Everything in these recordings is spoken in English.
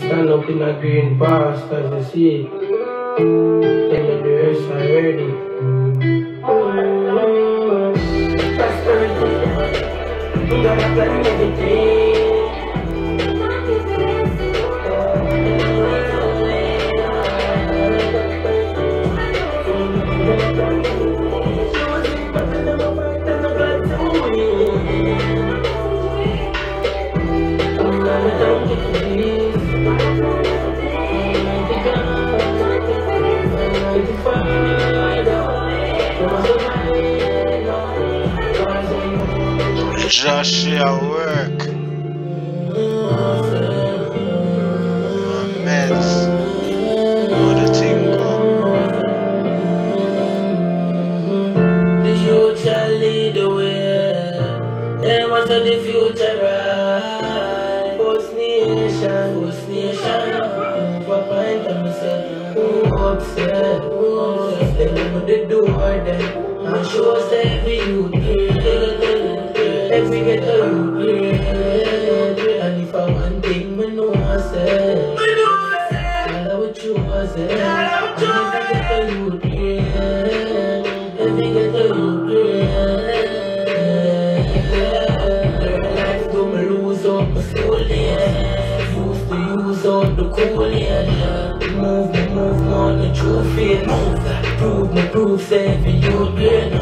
Stand up in a green pastures, you see. Tell me the rest already. Prosperity, gonna plan everything. Jahshii at work. My meds. Know the thing go. The future lead the way. Then what's the future right? Post nation. Papa and myself. Who upset? Them with the door then. And show us every youth. Every get a youth. And if I want thing, me know I say. All what you say. And if I get a youth. Every get a youth. Life do me lose up my soul, yeah. Used to use all the cool, yeah. Move on the true fear. Prove, say for you, yeah.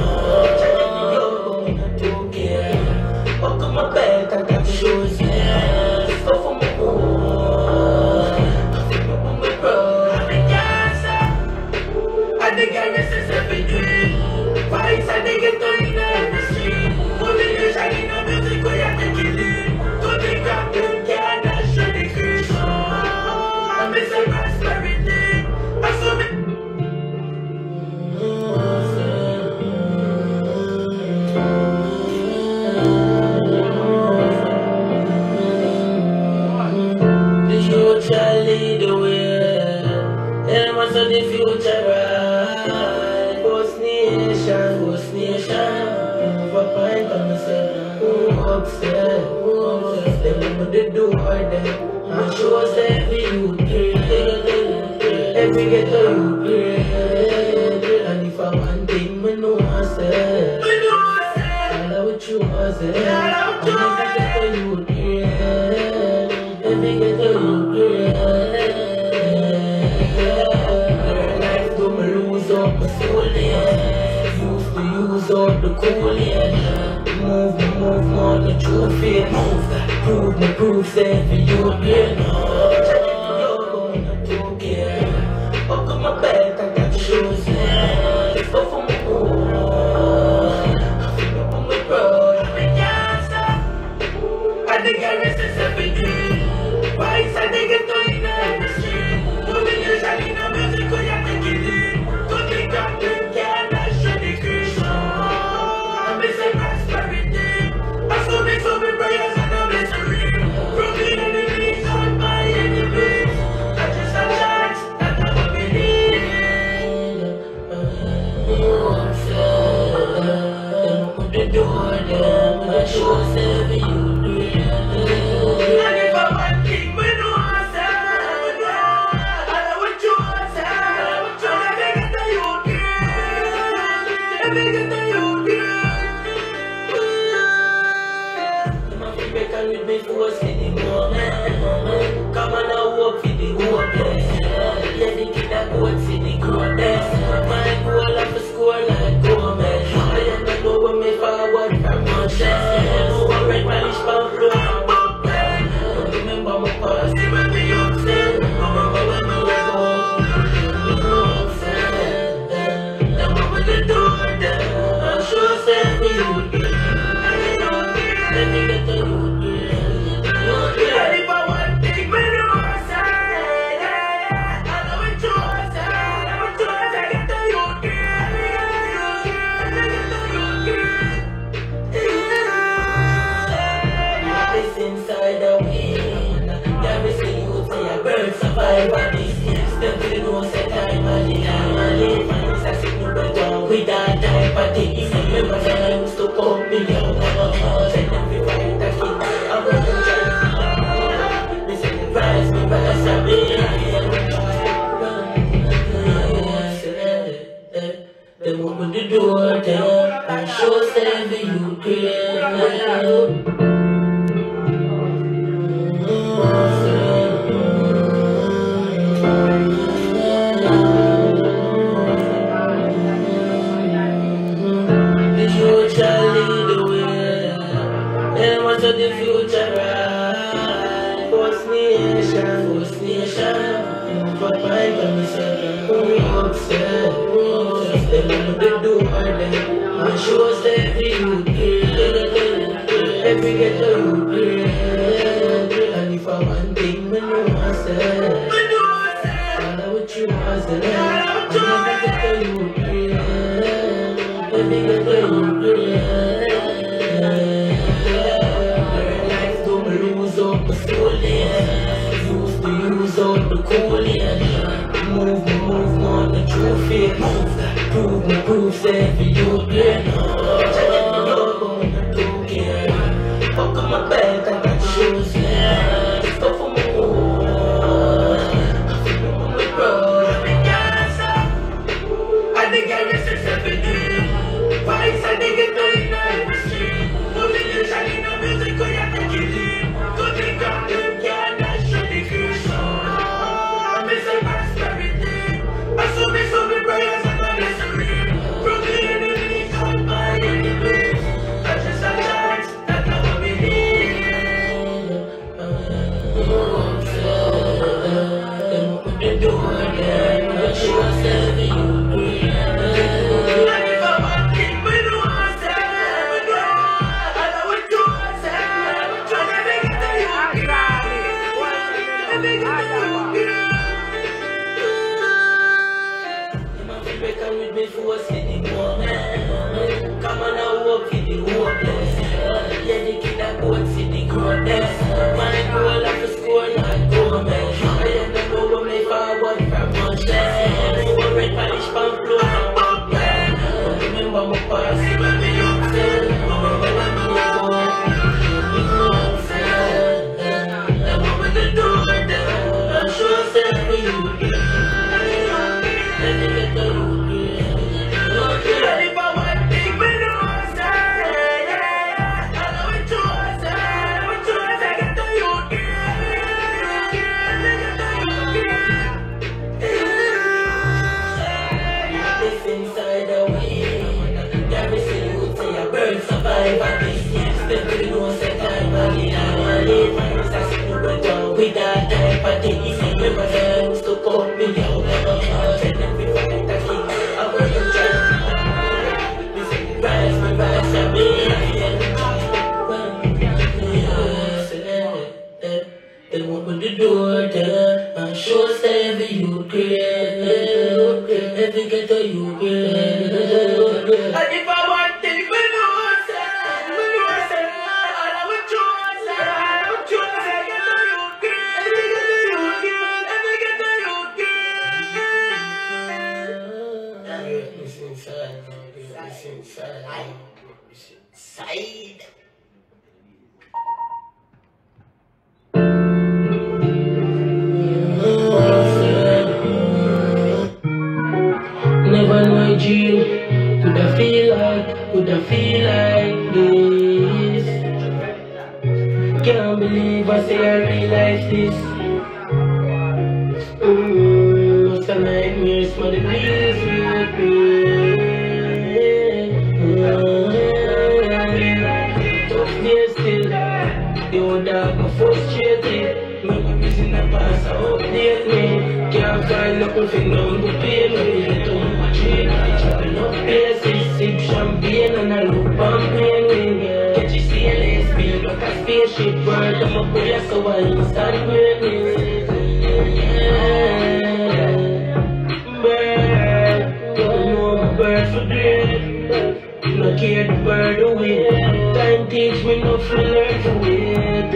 Fuck on my back, I got the shoes, yeah. Stuff on my own. Fuck up on my bro. I'm in Gaza. I think I miss this every dream. Fights, I think it's going in the street. Only you shining on music, we have to kill it. Don't think I'm good, can't show the crease. I miss a prosperity. I saw me. Lead the way, and what's the future right? Post nation, Papa and myself. Who upset? Them with the door then, and show us every youth, every get a youth. And if I want thing, me know I say. All what you say. And if I get a youth, every get a youth. Life do me lose up my soul, yeah. Used to use all the cool, yeah. Move on the true fear. Prove, say for you, yeah. Fuck on my back, I got the shoes, yeah. Stuff on my own. Fuck up on my bro. I'm in Gaza. I think I miss this every dream. Why is I think it's going in the street? Don't be shining on music, we have to kill it. Don't think I'm good, can't show the crease. I miss a prosperity. I saw me prayers and I'm misery. From the enemies on my First Nation. Move up high by myself and we upset. Tell them what they do for them. My shows every youth every ghetto youth. And if I want thing, me know myself. All of what you want to learn. And every ghetto youth every ghetto youth. Life don't lose up my soul, yeah. Used to use all the cool, yeah. Move on the true faith. Prove every youth, yeah. Don't care. Fuck on my back, I got shoes, yeah. Stuff on my own. I feel on my road. I think I miss it every day. Vice, I think it's going on the street. Moving you shining no music, go ya take it in. Go take up them, can't dash on the cruise. I miss a prosperity. I saw me prayers and I miss a real. Broken enemy, can't buy any place. I just a chance, that's how we need. Them what they do again, but she was serving you. Come on now, walk in the hopeless. Yeah, the kid that go and see the greatness. Man, go all have to score, not go, man. I am the go when they forward from much less. No one red polish, pan flow, and walk, man. Remember my past, when we upset. Remember when we go, and what we do with them. I'm sure I said for you, let me get the root. Survive at this yes, them to the nose at time and the live and it's a simple down with that type of thing. If you remember them used to call me out and tell them we fight a king. I work in church. We say rise, my rise, and me. Then what would you do there? I'm sure every you create, every ghetto you create. And if I want things, inside. Never know a dream. Could I feel like this? Can't believe I say I realize this. Most of nightmares, but it leaves me with me. Tough days still, the old dog got frustrated. Memories in the past, I update me. Can't find nothing for no to pay me. Too much drink, chopping up places. Sip champagne and I look on pain. Catch you see a lace bill like a spaceship bird. I'm a prayer so I instant greatness. Bird, don't know my bird for great. No care the bird away. Time teach me not to learn to wait.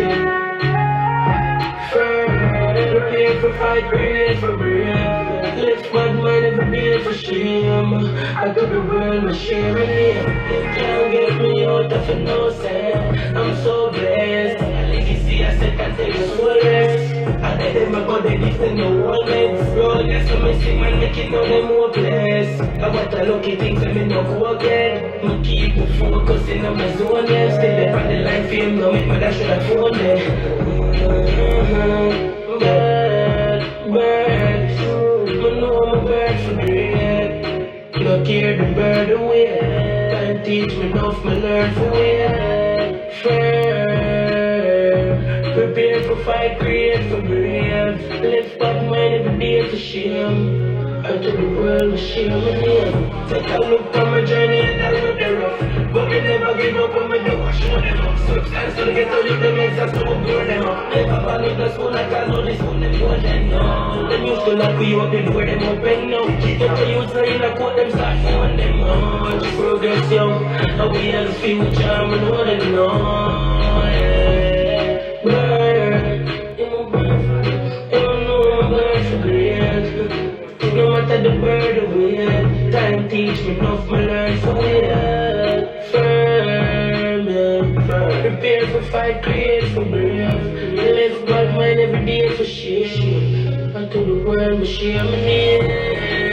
Prepare for fight, prepare for breath. Let's bad man never be for shame. I got the world, my sharing it. Can't get me out of no sense. I'm so blessed. Legacy, I said, can't take the rest. I let them go, they live to no one else. Bro, that's what me sing, man, making all them more blessed. I want the lucky things that me no go again. Me keep focusing on my zone, yeah. Stay there on the line, fame, no make my dash with a phone, yeah. Birds, I know I'm a bird for great. No care the bird away. Time teach me enough, me learn for it. Fair, prepare for fight, create for brave. Lift up mine every day to shame. Out of the world, we share my name. Take a look on my journey and I'll look the rough. But we never give up on my door, show them up. Substance to get to live them exas to blow them up. Never value the school like I know this one, them know them now. Them used to lock we up, the door them open now. But the youth are in a court, them start showing them much progress, yo. And we have the future, we know them now. Yeah. Bird, in my bird, you know I'm bird for great. No matter the bird of weird, time teach me enough, my learn for weird. Firm, yeah, firm. Prepare for fight, create for brave. Live God mind every day for shame. Unto the world, we share my name.